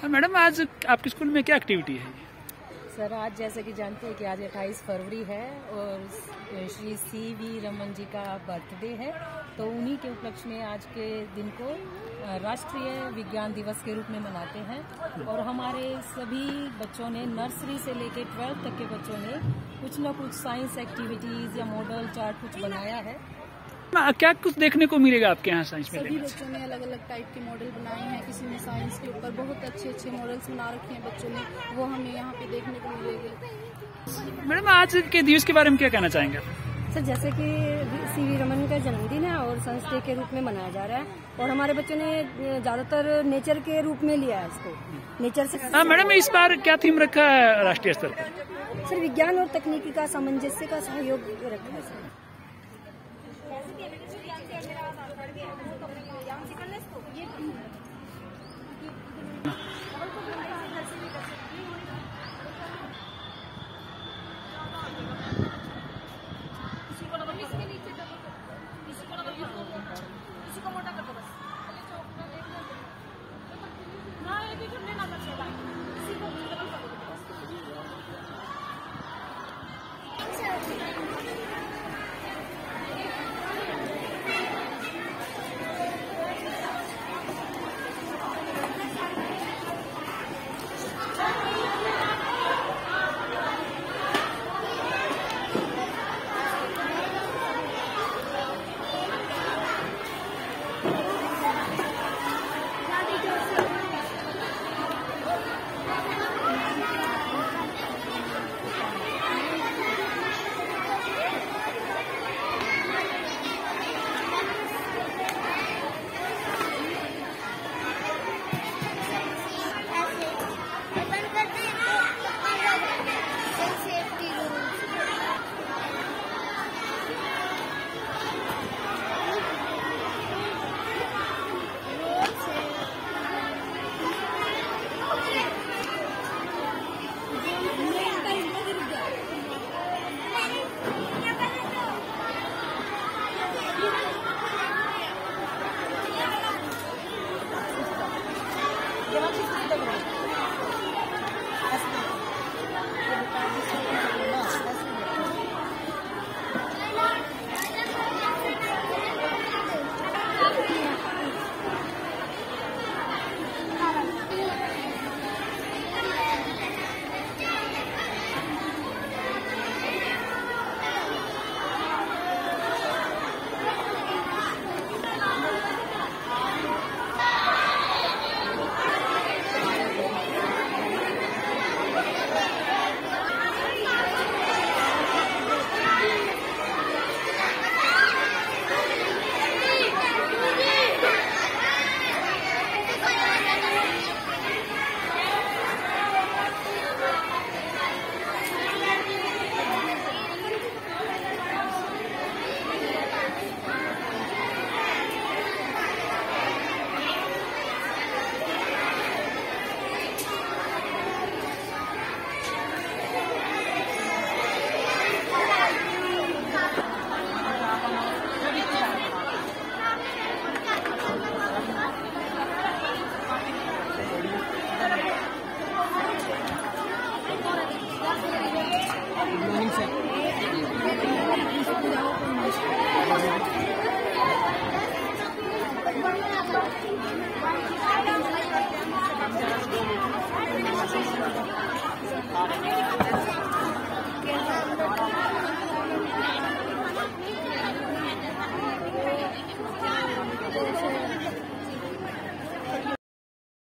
Madam आज आपके school में क्या एक्टिविटी है? सर आज जैसे कि जानते हैं कि आज 28 फरवरी है और श्री CV रमन जी का बर्थडे है, तो उन्हीं के उपलक्ष्य में आज के दिन को राष्ट्रीय विज्ञान दिवस के रूप में मनाते हैं। और हमारे सभी बच्चों ने नर्सरी से लेकर 12th तक के बच्चों ने कुछ न कुछ साइंस एक्टिविटीज या मॉडल चार्ट कुछ बनाया है। क्या कुछ देखने को मिलेगा आपके यहाँ साइंस में? सभी बच्चों ने अलग अलग टाइप के मॉडल बनाए हैं। किसी ने साइंस के ऊपर बहुत अच्छे अच्छे मॉडल्स बना रखे हैं बच्चों ने, वो हमें यहाँ पे देखने को मिलेंगे। मैडम आज के दिवस के बारे में क्या कहना चाहेंगे? सर जैसे कि CV रमन का जन्मदिन है और साइंस डे के रूप में मनाया जा रहा है, और हमारे बच्चों ने ज्यादातर नेचर के रूप में लिया है इसको, नेचर से। हाँ मैडम, इस बार क्या थीम रखा है राष्ट्रीय स्तर पर? सर विज्ञान और तकनीकी का सामंजस्य का सहयोग रखा है सर।